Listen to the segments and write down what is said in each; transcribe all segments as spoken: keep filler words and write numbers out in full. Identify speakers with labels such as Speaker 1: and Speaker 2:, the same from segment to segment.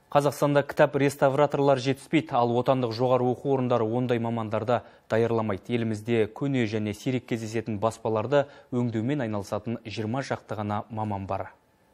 Speaker 1: Қазақстанда кітап реставраторлар жетіспейді, ал отандық жоғары оқу орындары ондай мамандарда даярламайды. Елімізде көне және сирек кездесетін баспаларды өңдеумен айналысатын жиырма шақты ғана маман бар.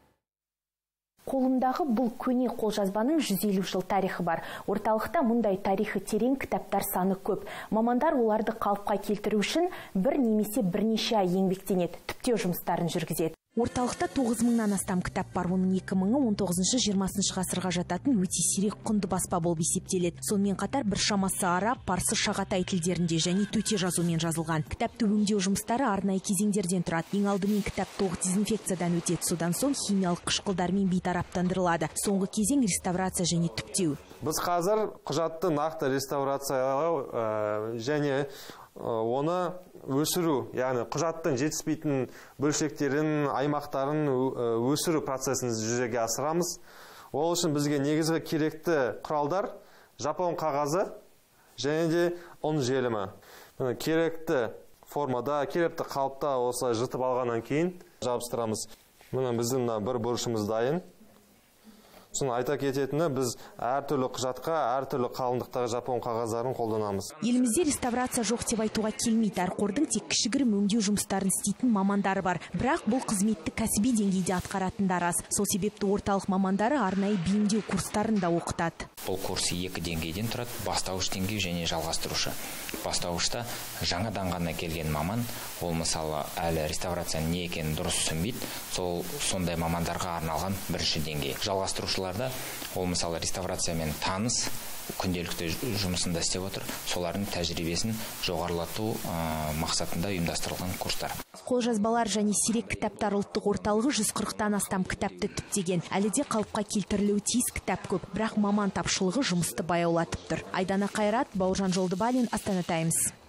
Speaker 2: Қолымдағы бұл көне қолжазбаның жүз елу жыл тарихы бар. Орталықта мұндай тарихы терең кітаптар саны көп. Мамандар оларды қалыпқа келтіру үшін бір немесе бірнеше ай еңбектенеді, түптеу жұмыстарын жүргізеді. Орталықта тоғыз мыңнан астам кітап бар. Оның екі мыңы он тоғызыншы жиырмасыншы ғасырға жататын өте сирек құнды баспа болып есептеледі. Сонымен қатар бір шамасы араб, парсы, шағатай тілдерінде және төте жазумен жазылған. Кітапты өңдеу жұмыстары арнайы кезеңдерден тұрады. Ең алдымен кітап толық дезинфекциядан өтеді. Содан соң химиялық қышқылдармен бейтараптандырылады. Соңғы кезең реставрация және түптеу.
Speaker 3: Біз қазір құжатты нақты реставрациялау және оны өсіру, яғни құжаттың жетіспейтін бөлшектерін, аймақтарын өсіру процесін жүзеге асырамыз. Ол үшін бізге негізгі керекті құралдар жапон қағазы және де ұн желімі. Керекті формада, керекті қалыпта осылай жыртып алғаннан кейін жабыстырамыз. Мына біздің бір бұрышымыз дайын. Соны айта кететіні, біз әртүрлі құжатқа, әртүрлі қалыңдықтағы жапон қағаздарын қолданамыз.
Speaker 2: Елімізде реставрация жоқ деп айтуға келмейді. Әр қордың тек кішігірім өңдеу жұмыстарын істейтін мамандары бар. Бірақ бұл қызметті кәсіби деңгейде атқаратындар аз. Сол себепті орталық мамандары арнайы бейімдеу курстарын да оқытады.
Speaker 4: Бұл курс екі деңгейден тұрады: бастауыш деңгей және жалғастырушы. Бастауышта жаңадан ғана келген маман, ол мысалы әлі реставрацияның не екенін дұрыс түсінбейді, сол сондай мамандарға арналған бірінші деңгей. Жалғастырушыларда ол мысалы реставрациямен таныс, күнделікті жұмысында істеп отыр, солардың тәжірибесін жоғарылату мақсатында ұйымдастырылған курстар.
Speaker 2: Қолжазбалар және сирек кітаптар ұлттық орталығы жүз қырықтан астам кітапты түптеген. Әлі де қалыпқа келтірілуі тиіс кітап көп, бірақ маман тапшылығы жұмысты баяулатып тұр. Айдана Қайрат, Бауыржан Жолдыбалин, Астана Таймс.